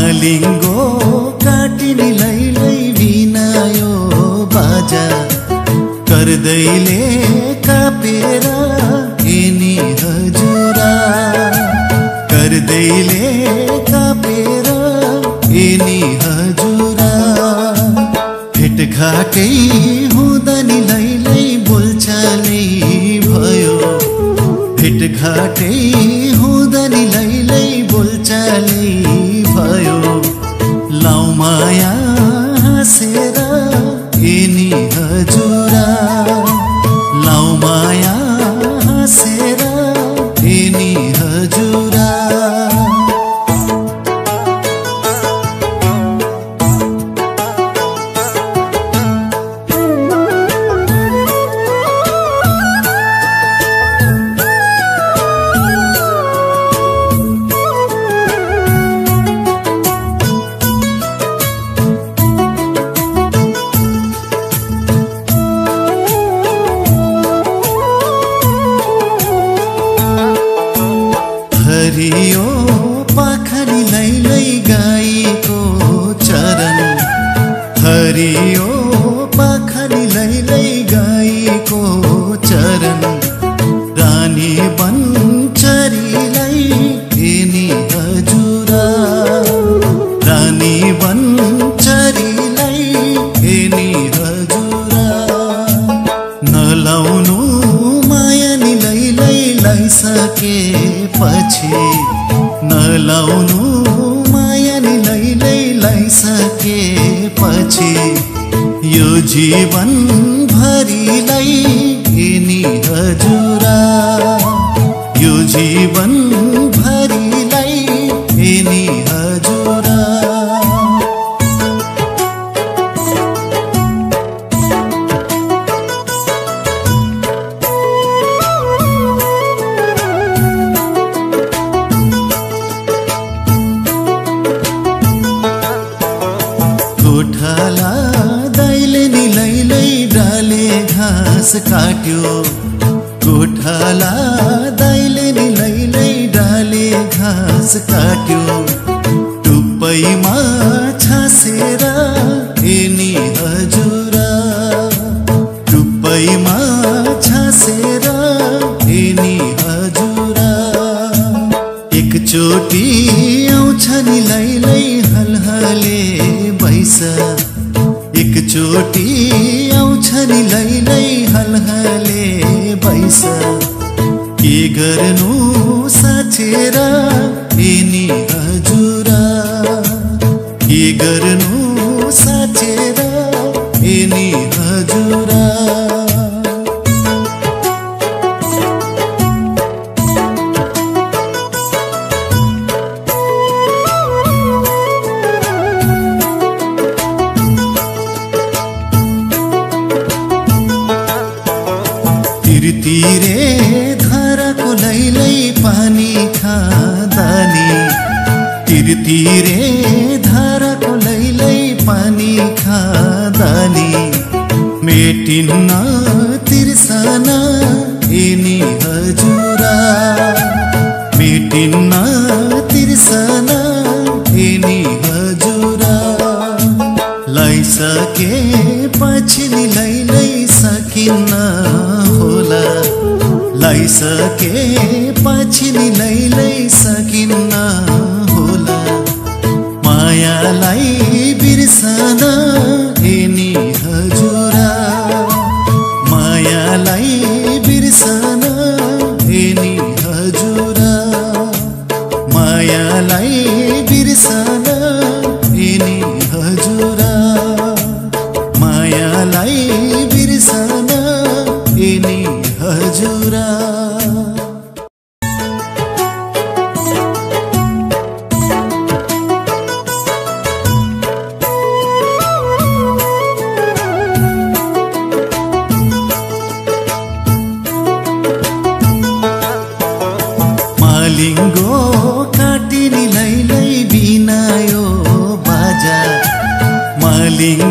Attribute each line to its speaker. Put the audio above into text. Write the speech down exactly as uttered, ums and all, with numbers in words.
Speaker 1: मालिङ्गो काटिनी लैलै बिनायो बाजा गर्दैले कापेर any हजुरा गर्दैले कापेर any हजुरा भेटघाटै हुँदैन लैलै बोलचालै भयो भेटघाटै हुँदैन लैलै बोलचालै भयो लाउ माया हाँसेर एनी हजुरा लाउ माया हाँसेर एनी हजुरा हरियो पाखरी लैलै गाईको चरण हरियो पाखरी लैलै गाईको चरण रानी बन्चरीलाई एनी हजुरा रानी बन्चरीलाई एनी हजुरा नलाउनु माया नि लैलै लाइसके पछि नलाउनु माया नि लैलै लाइसके पछि यो जीवन भरिलाई एनी हजुरा यो जीवन भरिलाई एनी हजुरा गोठाला दैले नि लैलै डाले घाँस काट्यो गोठाला दैले नि लैलै डाले घाँस काट्यो टुप्पैमा छासेर एनी हजुरा टुप्पैमा छासेर एनी हजुरा एकचोटि आउँछ नि लैलै हलहले बैसा एकचोटि आउँछ नि लैलै हलहले बैसा के गर्नु साचेर एनी हजुरा के गर्नु साचेर एनी हजुरा तीरे धाराको लैलै पानी खाँदानी तीरे धाराको लैलै पानी खाँदानी मेटिन्न तिर्सना एनी हजुरा मेटिन्न तिर्सना एनी हजुरा लाइसके पछि नि लैलै सकिन्न होला लाइसके पछि नि लैलै सकिन्न होला मायालाई बिर्सन एनी हजुरा मायालाई बिर्सन एनी हजुरा मायालाई बिर्सन एनी हजुरा मायालाई बिर्सन एनी हजुरा मालिङ्गो काटिनी लैलै बिनायो बाजा मालिङ्गो